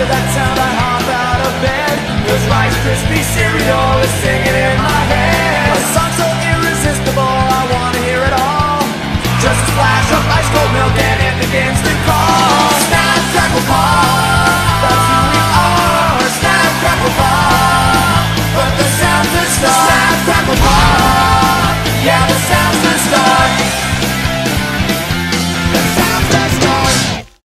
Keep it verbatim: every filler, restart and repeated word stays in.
That's how I hop out of bed. 'Cause Rice Krispie cereal is singing